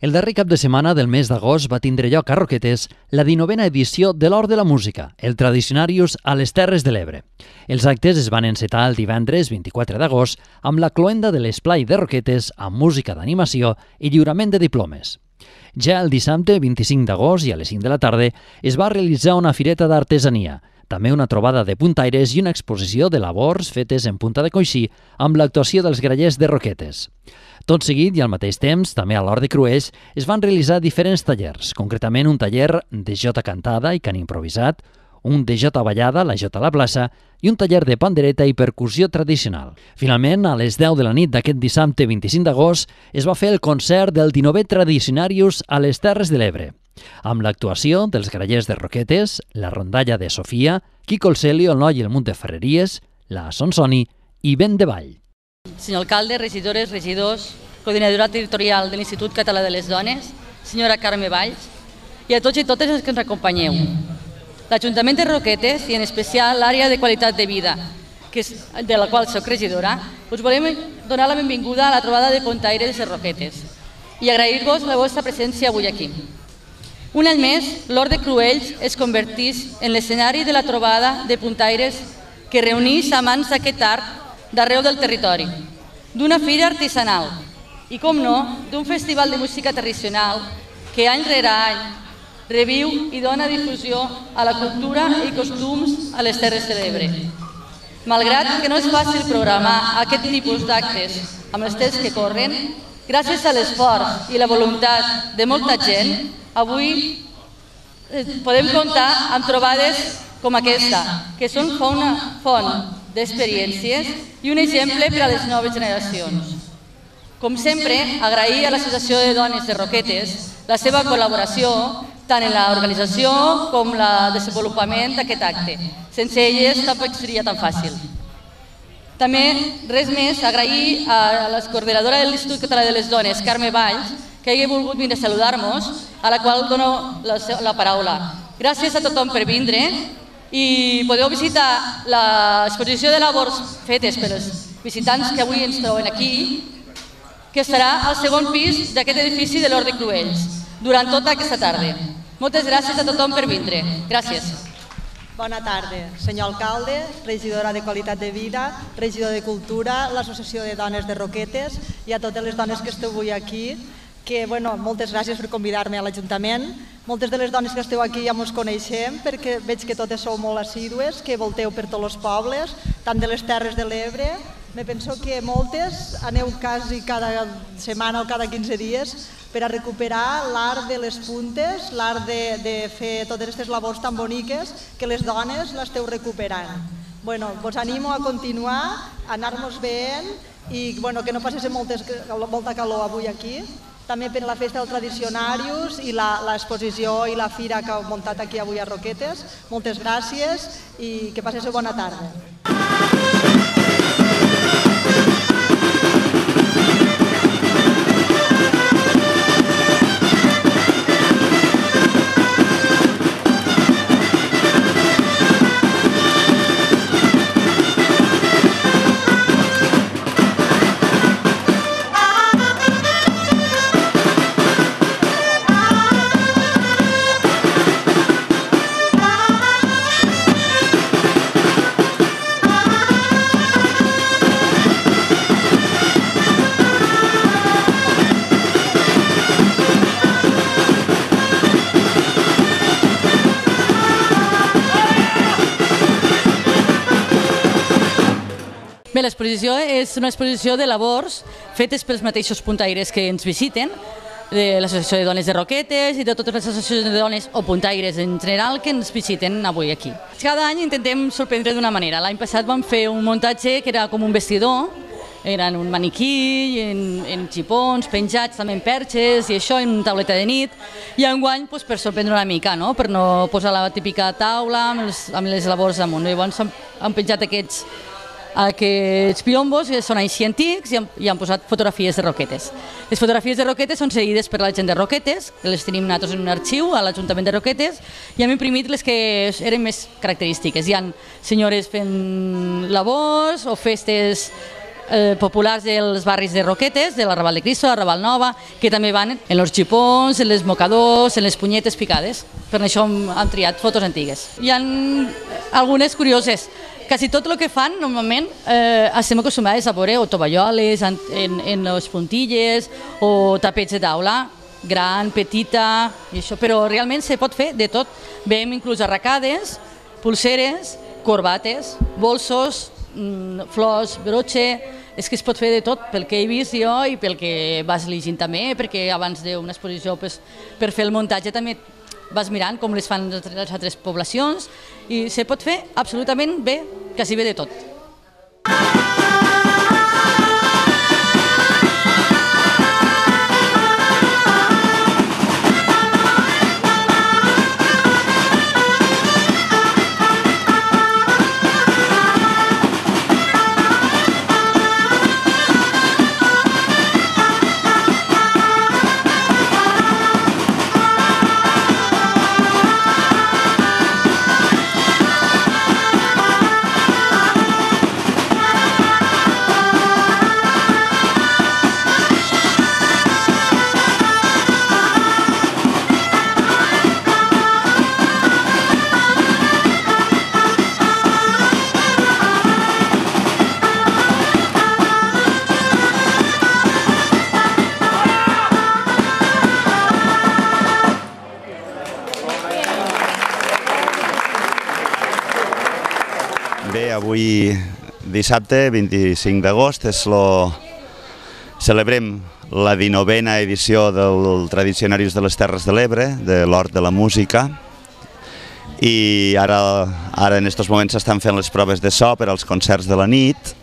El darrer cap de setmana del mes d'agost va tindre lloc a Roquetes la 19a edició de l'Hort de la Música, el Tradicionarius a les Terres de l'Ebre. Els actes es van encetar el divendres 24 d'agost amb la cloenda de l'esplai de Roquetes amb música d'animació i lliurament de diplomes. Ja el dissabte 25 d'agost i a les 5 de la tarda es va realitzar una fireta d'artesania, també una trobada de puntaires i una exposició de labors fetes en punta de coixí amb l'actuació dels grallers de Roquetes. Tot seguit i al mateix temps, també a l'Hort de Cruells, es van realitzar diferents tallers, concretament un taller de jota cantada i cant improvisat, un de jota ballada, la jota a la plaça, i un taller de pandereta i percussió tradicional. Finalment, a les 10 de la nit d'aquest dissabte 25 d'agost, es va fer el concert del 19è Tradicionarius a les Terres de l'Ebre, amb l'actuació dels grallers de Roquetes, la rondalla de Sofia, Quico el Celio, el Noi i el Munt de Ferreries, la Sonsoni i Vent de Vall. Senyor alcalde, regidores, regidors, coordinadora territorial de l'Institut Català de les Dones, senyora Carme Valls, i a tots i totes els que ens acompanyeu. L'Ajuntament de Roquetes, i en especial l'àrea de qualitat de vida, de la qual soc regidora, us volem donar la benvinguda a la trobada de puntaires de Roquetes i agrair-vos la vostra presència avui aquí. Un any més, l'Hort de Cruells es converteix en l'escenari de la trobada de puntaires que reuneix amants d'aquest art d'arreu del territori, d'una fira artesanal i, com no, d'un festival de música tradicional que any rere any reviu i dona difusió a la cultura i costums a les Terres de l'Ebre. Malgrat que no és fàcil programar aquest tipus d'actes amb els temps que corren, gràcies a l'esforç i la voluntat de molta gent, avui podem comptar amb trobades com aquesta, que són una font d'experiències i un exemple per a les noves generacions. Com sempre, agrair a l'Associació de Dones de Roquetes la seva col·laboració tant en l'organització com en el desenvolupament d'aquest acte. Sense elles tampoc seria tan fàcil. També, res més, agrair a la coordinadora de l'Institut Català de les Dones, Carme Valls, que hagi volgut venir a saludar-nos, a la qual dono la paraula. Gràcies a tothom per vindre i podeu visitar l'exposició de labors fetes pels visitants que avui ens troben aquí, que estarà al segon pis d'aquest edifici de l'Hort de Cruells durant tota aquesta tarda. Moltes gràcies a tothom per vindre. Gràcies. Bona tarda, senyor alcalde, regidora de Qualitat de Vida, regidor de Cultura, l'Associació de Dones de Roquetes i a totes les dones que esteu avui aquí, que, moltes gràcies per convidar-me a l'Ajuntament. Moltes de les dones que esteu aquí ja ens coneixem perquè veig que totes sou molt assídues, que volteu per tots els pobles, tant de les Terres de l'Ebre. Me penso que moltes aneu quasi cada setmana o cada 15 dies per a recuperar l'art de les puntes, l'art de fer totes aquestes labors tan boniques que les dones l'esteu recuperant. Vos animo a continuar, a anar-nos veient i que no passés molta calor avui aquí. També per la festa del Tradicionarius i l'exposició i la fira que heu muntat aquí avui a Roquetes. Moltes gràcies i que passeu bona tarda. Bé, l'exposició és una exposició de labors fetes pels mateixos puntaires que ens visiten, de l'Associació de Dones de Roquetes i de totes les associacions de dones o puntaires en general que ens visiten avui aquí. Cada any intentem sorprendre d'una manera. L'any passat vam fer un muntatge que era com un vestidor, eren un maniquí, en xipons, penjats també en perxes i això, en una tauleta de nit, i enguany per sorprendre una mica, per no posar la típica taula amb les labors damunt. Llavors han penjat aquests piombos que són així antics i han posat fotografies de Roquetes. Les fotografies de Roquetes són seguides per la gent de Roquetes, que les tenim nosaltres en un arxiu a l'Ajuntament de Roquetes, i hem imprimit les que eren més característiques. Hi ha senyores fent labors o festes populars dels barris de Roquetes, de l'Arrabal de Cristo, l'Arrabal Nova, que també van en els xipons, en les mocadors, en les punyetes picades. Per això han triat fotos antigues. Hi ha algunes curioses. Quasi tot el que fan, normalment, estem acostumats a veure o tovalloles en les puntilles o tapets de taula, gran, petita, i això, però realment se pot fer de tot. Veiem inclús arracades, pulseres, corbates, bolsos, flors, broche, és que es pot fer de tot, pel que he vist jo i pel que vas llegint també, perquè abans d'una exposició per fer el muntatge també vas mirant com les fan les altres poblacions i se pot fer absolutament bé, quasi bé de tot. Bé, avui dissabte, 25 d'agost, celebrem la 19a edició del Tradicionaris de les Terres de l'Ebre, de l'Hort de la Música, i ara en aquests moments s'estan fent les proves de so per als concerts de la nit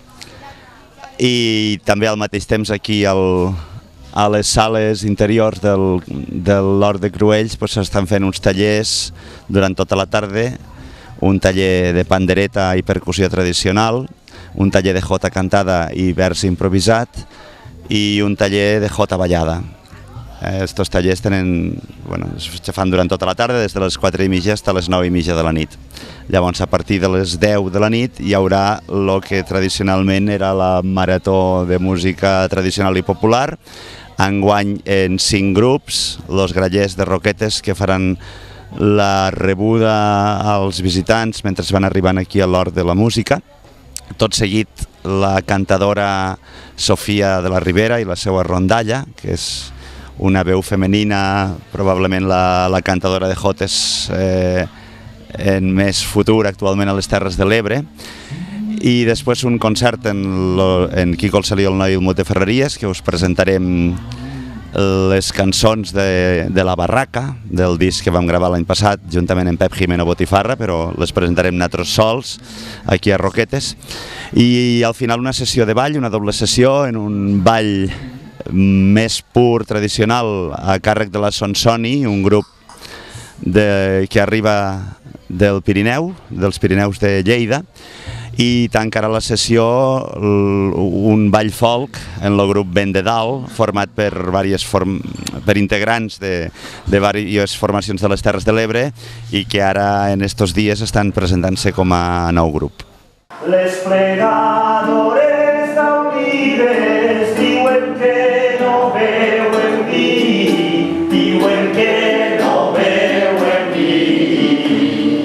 i també al mateix temps aquí a les sales interiors de l'Hort de Cruells s'estan fent uns tallers durant tota la tarda, un taller de pandereta i percussió tradicional, un taller de jota cantada i vers improvisat i un taller de jota ballada. Estos tallers se fan durant tota la tarda, des de les 4:30 fins a les 9:30 de la nit. Llavors, a partir de les 10 de la nit hi haurà el que tradicionalment era la marató de música tradicional i popular, enguany en 5 grups, els grallers de Roquetes, que faran la rebuda als visitants mentre van arribant aquí a l'Hort de la Música. Tot seguit la cantadora Sofia de la Ribera i la seva rondalla, que és una veu femenina, probablement la cantadora de jotes en més futur actualment a les Terres de l'Ebre. I després un concert en Quico el Salí, el Noi i el Mut de Ferreries, que us presentarem les cançons de La Barraca, del disc que vam gravar l'any passat juntament amb Pep Jimeno Botifarra, però les presentarem nosaltres sols aquí a Roquetes. I al final una sessió de ball, una doble sessió, en un ball més pur, tradicional, a càrrec de la Sonsoni, un grup que arriba del Pirineu, dels Pirineus de Lleida, i tancarà la sessió un ball folk en el grup Vent de Dalt, format per integrants de diverses formacions de les Terres de l'Ebre i que ara en estos dies estan presentant-se com a nou grup. Les plegadores d'Unides diuen que no veuen vi, diuen que no veuen vi,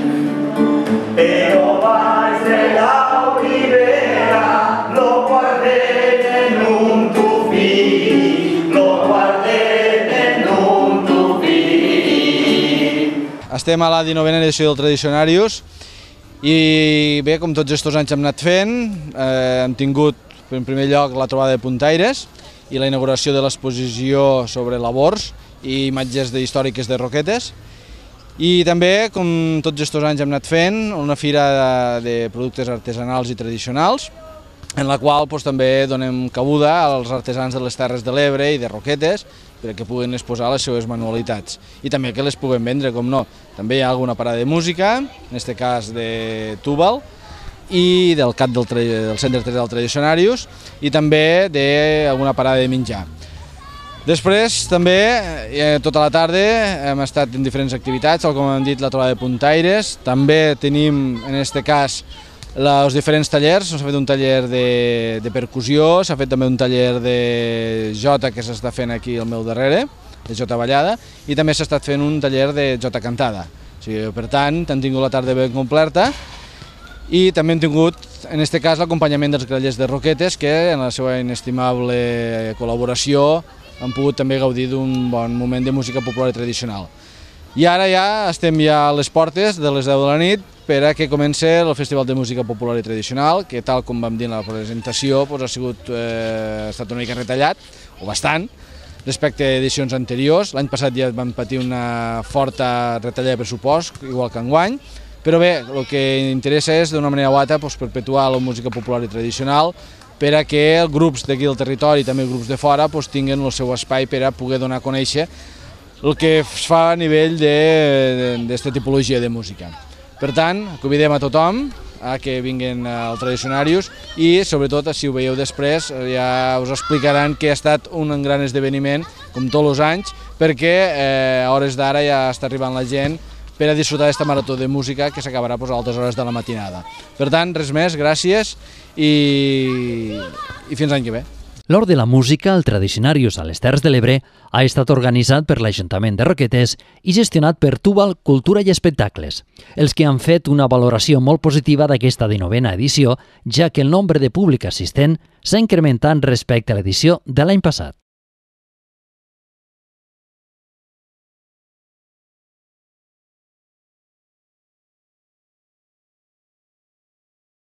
però baix de l'Olivera lo guarden en un tupí, lo guarden en un tupí. Estem a la 19a edició del Tradicionarius i bé, com tots aquests anys hem anat fent, hem tingut en primer lloc la trobada de puntaires i la inauguració de l'exposició sobre labors i imatges històriques de Roquetes. I també, com tots aquests anys hem anat fent, una fira de productes artesanals i tradicionals, en la qual també donem cabuda als artesans de les Terres de l'Ebre i de Roquetes perquè puguin exposar les seves manualitats i també que les puguem vendre, com no. També hi ha alguna parada de música, en aquest cas de Túbal, i del CAT del Centre del Tradicionarius, i també d'alguna parada de menjar. Després, també, tota la tarda hem estat en diferents activitats, com hem dit, la trobada de puntaires. També tenim, en aquest cas, els diferents tallers. S'ha fet un taller de percussió, s'ha fet també un taller de jota que s'està fent aquí al meu darrere, de jota ballada, i també s'ha estat fent un taller de jota cantada. O sigui, per tant, hem tingut la tarda ben completa i també hem tingut, en aquest cas, l'acompanyament dels grallers de Roquetes, que en la seva inestimable col·laboració han pogut també gaudir d'un bon moment de música popular i tradicional. I ara ja estem a les portes de les 10 de la nit per a que comenci el Festival de Música Popular i Tradicional, que tal com vam dir en la presentació ha estat una mica retallat, o bastant, respecte a edicions anteriors. L'any passat ja vam patir una forta retallada de pressupost, igual que enguany, però bé, el que interessa és d'una manera o altra perpetuar la música popular i tradicional per a que els grups d'aquí del territori i també els grups de fora tinguin el seu espai per a poder donar a conèixer el que es fa a nivell d'aquesta tipologia de música. Per tant, convidem a tothom a que vinguin als Tradicionarius i, sobretot, si ho veieu després, ja us explicaran que ha estat un gran esdeveniment, com tots els anys, perquè a hores d'ara ja està arribant la gent per a disfrutar d'aquesta marató de música que s'acabarà a altes hores de la matinada. Per tant, res més, gràcies i fins l'any que ve. L'Hort de la Música, el Tradicionarius a les Terres de l'Ebre, ha estat organitzat per l'Ajuntament de Roquetes i gestionat per Tubal Cultura i Espectacles, els que han fet una valoració molt positiva d'aquesta 19a edició, ja que el nombre de públic assistent s'ha incrementat respecte a l'edició de l'any passat.